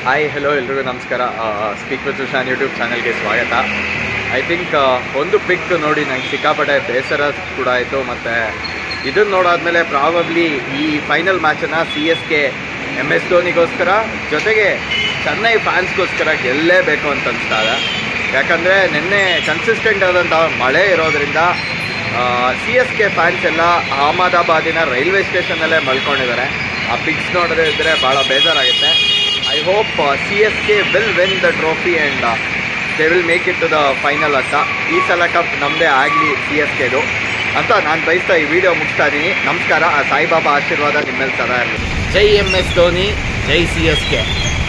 Hi hello ಎಲ್ರಿಗೂ ನಮಸ್ಕಾರ. Speak with Sushan YouTube ಚಾನಲ್ಗೆ ಸ್ವಾಗತ. ಐ ಥಿಂಕ್ ಒಂದು ಪಿಕ್ ನೋಡಿ ನಂಗೆ ಸಿಕ್ಕಾಪಟ್ಟೆ ಬೇಸರ ಕೂಡ ಆಯಿತು. ಮತ್ತು ಇದನ್ನು ನೋಡಾದ್ಮೇಲೆ ಪ್ರಾಬಬ್ಲಿ ಈ ಫೈನಲ್ ಮ್ಯಾಚನ್ನು CSK MS ಧೋನಿಗೋಸ್ಕರ ಜೊತೆಗೆ ಚೆನ್ನೈ ಫ್ಯಾನ್ಸ್ಗೋಸ್ಕರ ಗೆಲ್ಲೇಬೇಕು ಅಂತ ಅನಿಸ್ತಾ ಇದೆ. ಯಾಕಂದರೆ ನಿನ್ನೆ ಕನ್ಸಿಸ್ಟೆಂಟ್ ಆದಂಥ ಮಳೆ ಇರೋದರಿಂದ CSK ಫ್ಯಾನ್ಸ್ ಎಲ್ಲ ಅಹಮದಾಬಾದಿನ ರೈಲ್ವೆ ಸ್ಟೇಷನ್ನಲ್ಲೇ ಮಲ್ಕೊಂಡಿದ್ದಾರೆ. ಆ ಪಿಕ್ಸ್ ನೋಡೋದಿದ್ರೆ ಭಾಳ ಬೇಜಾರಾಗುತ್ತೆ. I hope CSK will win the trophy and they will make it to the final ಅಂತ. ಈ ಸಲ ಕಪ್ ನಮ್ಮದೇ ಆಗಲಿ CSKದು ಅಂತ ನಾನು ಬಯಸ್ತಾ ಈ ವಿಡಿಯೋ ಮುಗಿಸ್ತಾ ಇದ್ದೀನಿ. ನಮಸ್ಕಾರ. ಸಾಯಿಬಾಬಾ ಆಶೀರ್ವಾದ ನಿಮ್ಮೇಲೆ ಸದಾ ಇರಲಿ. ಜೈ MS ಧೋನಿ, ಜೈ CSK.